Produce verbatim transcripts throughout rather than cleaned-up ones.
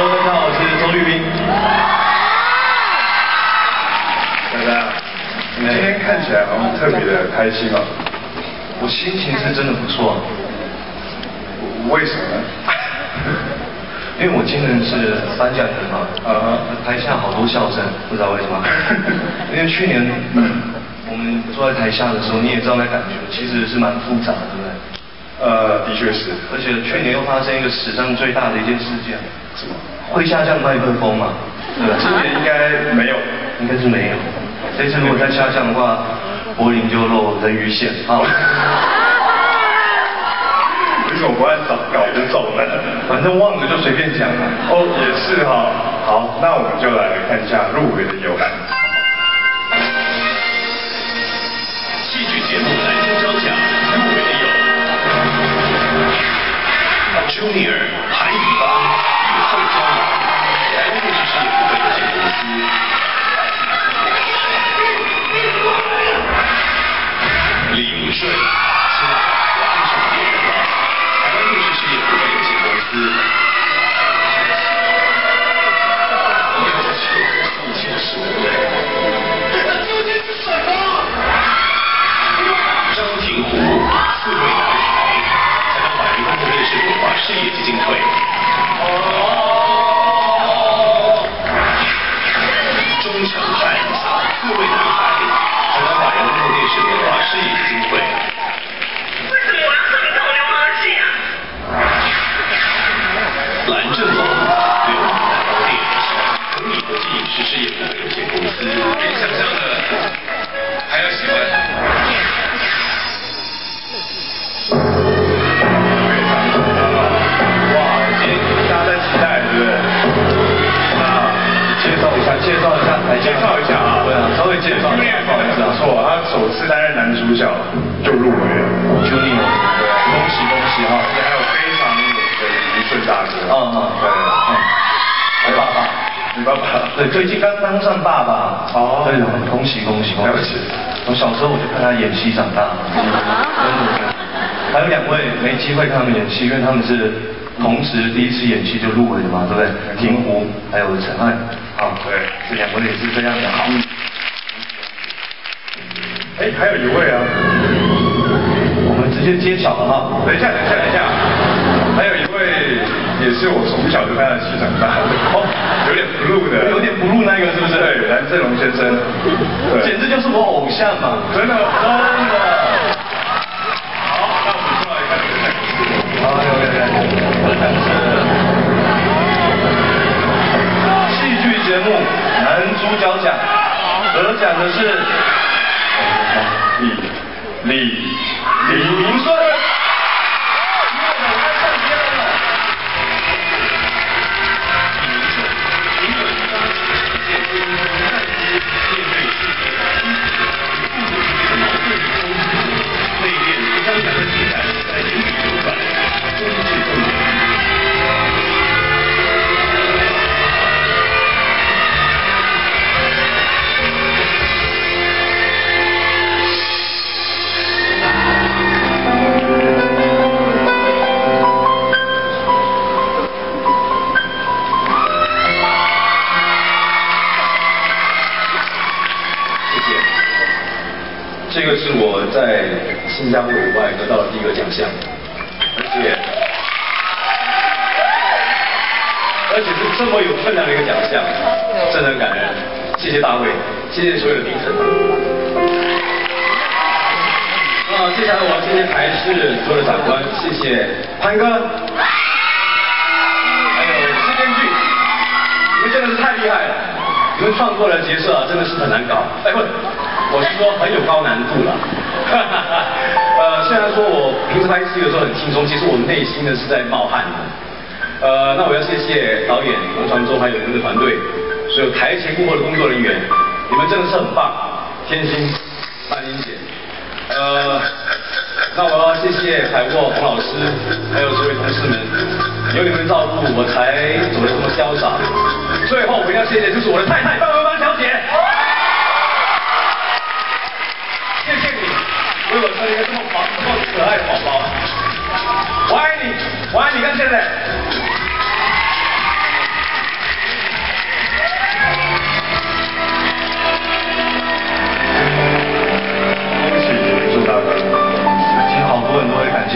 Hello， 大家好，我是周律宾。 大家，你今天看起来好像特别的开心啊。 我心情是真的不错。 为什么呢？ 因为我今年是颁奖人嘛， 呃， 台下好多笑声，不知道为什么。因为去年，嗯，我们坐在台下的时候，你也知道那感觉，其实是蛮复杂的，对不对？ 呃，的确是。 而且去年又发生一个史上最大的一件事件， 什么？ 会下降麦克风嘛？对吧？ 今年应该没有， 应该是没有。这次如果再下降的话，柏林就露人鱼线啊。 为什么不按照稿子走呢？ 反正忘了就随便讲了。 哦，也是哈。好，那我们就来看一下入围的有。 戏剧节目男中招奖入围的有 Junior 韩宇芳与后胶囊，台湾电视事业部分有限公司。李明顺，亲爱的，我爱上别人了，台湾电视事业部分有限公司。父亲是我。张庭湖，四位男孩，台湾百人公共电视文化事业基金会。钟成汉，四位男孩，台湾百人公共电视文化事业基金会。为什么我要和你同流合戏啊？蓝正龙，流氓男高电，恒米国际影视事业部分有限公司。比想象的还要喜欢。 介绍一下，来介绍一下啊， 对啊，稍微介绍一下，不好意思啊， 错，他首次担任男主角就入围了 ，Junior， 对，恭喜恭喜哈， 而且还有非常有的于顺大哥， 嗯嗯，对，嗯，我爸爸， 你爸爸， 对，最近刚当上爸爸，哦，对，恭喜恭喜恭喜，我小时候我就看他演戏长大，真的，还有两位没机会看他们演戏，因为他们是同时第一次演戏就入围的嘛，对不对？庭湖还有陈汉。好，对，这两位也是这样的。好， 哎，还有一位啊， 我们直接揭晓了哈。 等一下，等一下，等一下，还有一位也是我从小就看他戏长大的，哦，有点 blue 的， 有点 blue 那个是不是？ 对，蓝正龙先生， 对，简直就是我偶像嘛， 真的，真的。好，那我们就来看这个。 好，有有有，我看是。节目男主角奖得奖的是李李李明顺。 这个是我在新加坡以外得到的第一个奖项，而且而且是这么有分量的一个奖项，真的很感人。谢谢大卫，谢谢所有的评审。那接下来我要谢谢台视所有的长官，谢谢潘哥，还有谢建俊，你们真的是太厉害了。你们创作的角色啊，真的是很难搞。哎不，我是说很有高难度了。呃，虽然说我平时拍戏的时候很轻松，其实我内心呢是在冒汗的。呃，那我要谢谢导演洪传忠还有我们的团队，所有台前幕后的工作人员，你们真的是很棒，天心、范英姐。呃，那我要谢谢海沃洪老师，还有所有同事们，有你们照顾，我才走得这么潇洒。最后我要谢谢就是我的太太范文芳小姐，谢谢你为我生一个这么棒、这么可爱的宝宝，我爱你，我爱你，跟现在。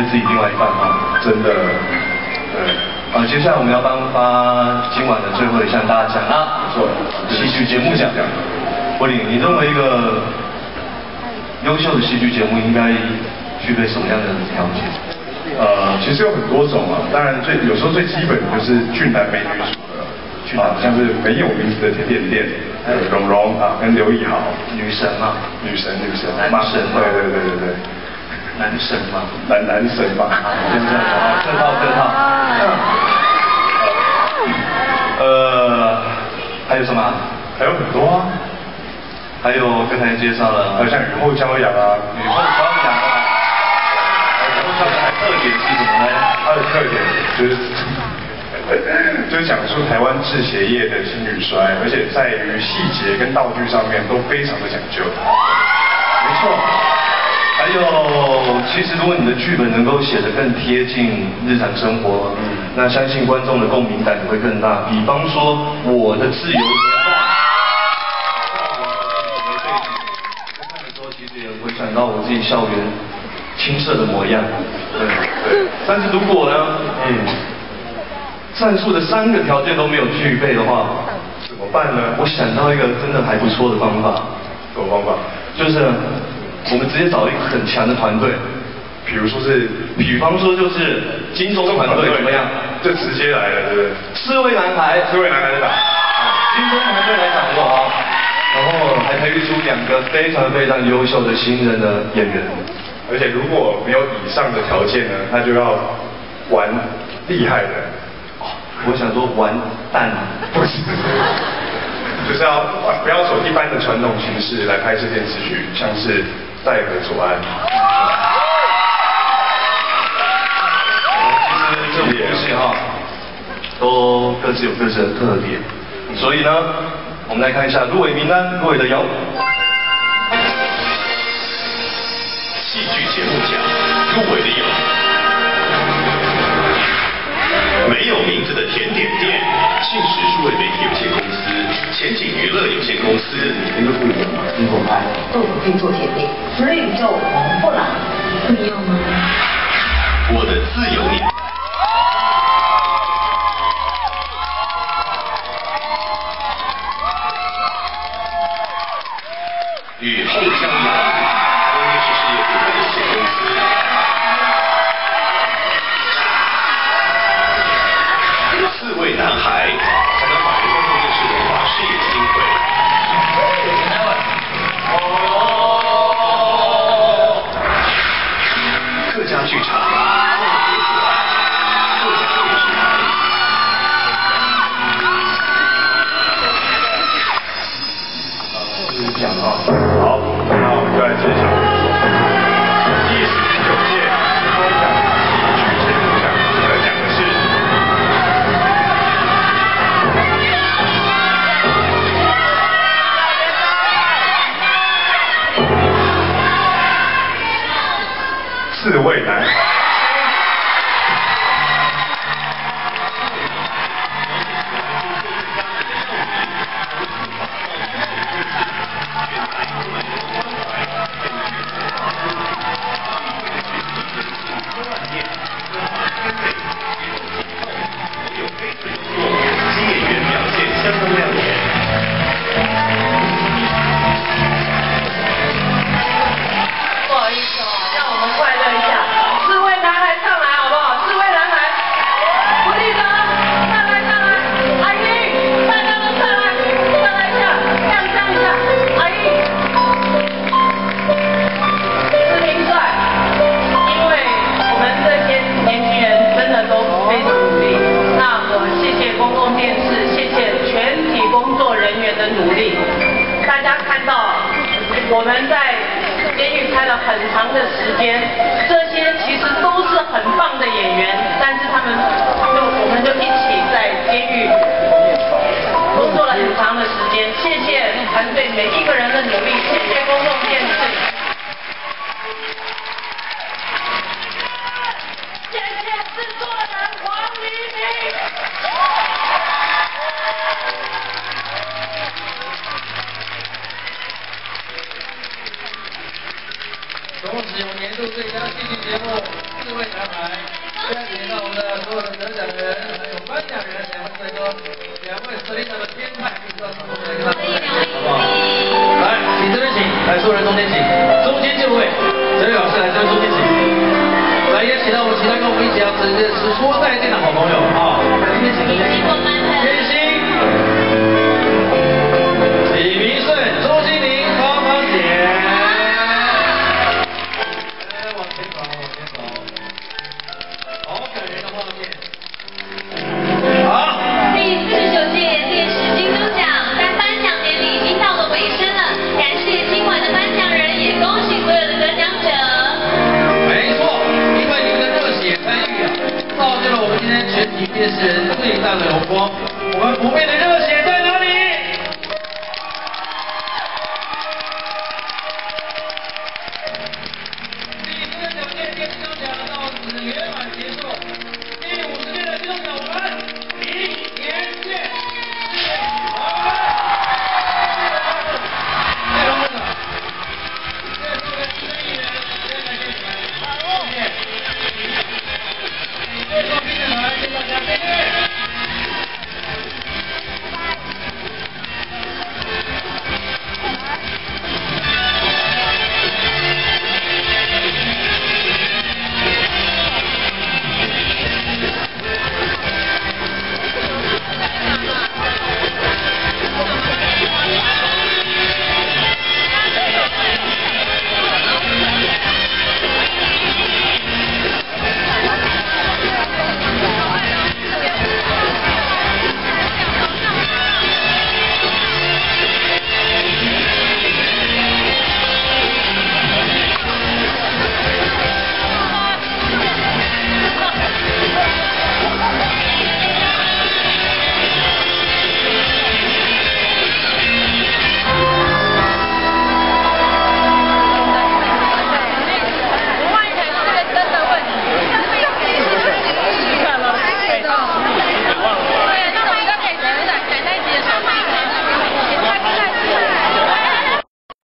自己另外一半哈。 真的，对。 呃，接下来我们要颁发今晚的最后一项大奖啦， 没错， 戏剧节目奖。柏林，你认为一个优秀的戏剧节目应该具备什么样的条件？ 呃，其实有很多种啊，当然最有时候最基本的就是俊男美女组合，俊男像是没有名字的甜点店，还有蓉蓉啊跟刘以豪， 女神嘛， 女神女神， 男神， 对对对对对， 男神嘛， 男男神嘛， 就这样啊，客套客套。呃，还有什么？ 还有很多啊， 还有刚才介绍了， 还有像雨后骄阳啊， 雨后骄阳啊，雨后骄阳还特点是什么呢？ 它的特点就是就是讲述台湾制鞋业的兴与衰，而且在于细节跟道具上面都非常的讲究。 没错。还有，其实如果你的剧本能够写得更贴近日常生活，嗯，那相信观众的共鸣感也会更大。比方说，我的自由年代，我看的时候其实也会想到我自己校园青涩的模样，对对。但是如果呢，嗯，上述的三个条件都没有具备的话， 怎么办呢？ 我想到一个真的还不错的方法， 什么方法？ 就是。我们直接找一个很强的团队， 比如说是， 比方说就是金钟团队怎么样？ 就直接来了，对不对？ 四位男孩， 四位男孩来打， 金钟团队来掌握啊，然后还培育出两个非常非常优秀的新人的演员， 而且如果没有以上的条件呢，那就要玩厉害的。 我想说完蛋， 不是。就是要不要走一般的传统形式来拍摄电视剧，像是《戴河左岸》。 其实这五部戏哈，都各自有各自的特点，所以呢，我们来看一下入围名单，入围的有戏剧节目奖入围的有没有名字的甜点店、信实数位媒体有限公司、前景娱乐有限公司。 一个不一样嘛，你怎么拍？ 豆腐可以做甜点，所以叫黄不拉，不一样吗？ 我的自由年。雨后骄阳，电视事业股份有限公司。四位男孩，台南法人公共电视文化事业基金会。客家剧场，客家电视台。 就是讲啊， 好，那我们就来揭晓。第十九届金钟奖戏剧节目奖得奖的是。四位男孩。 新演员表现相当亮眼。 不好意思哦，让我们快乐一下，四位男孩上来好不好？四位男孩，福利哥上来上来，阿英，大家都上来，上来一下，亮相一下，阿英，是挺帅，因为我们这些年轻人真的都非常努力。那我谢谢公共电视，谢谢全体工作人员的努力。大家看到我们在监狱拍了很长的时间，这些其实都是很棒的演员，但是他们就我们就一起在监狱工作了很长的时间。谢谢团队每一个人的努力，谢谢公共电视，谢谢制作人黄黎明。 同时有年度最佳戏剧节目四位男来，现在请到我们的所有的得奖人，还有颁奖人，两位帅哥，两位实力上的天才，必须要掌声来给他们，好不好？来，请这边请，来所有人中间请，中间就位，这位老师来这边中间请。来，也请到我们其他跟我们一起要直接直说再见的好朋友啊，来这边请，这边请。天心、李明顺、周金玲、方芳姐。来，往前走，往前走。好感人的画面。好。 第四十九届电视金钟奖在颁奖典礼已经到了尾声了，感谢今晚的颁奖人，也恭喜所有的得奖者。 没错，因为你们的热血参与啊，造就了我们今天全体电视人最大的荣光。我们不变的热血。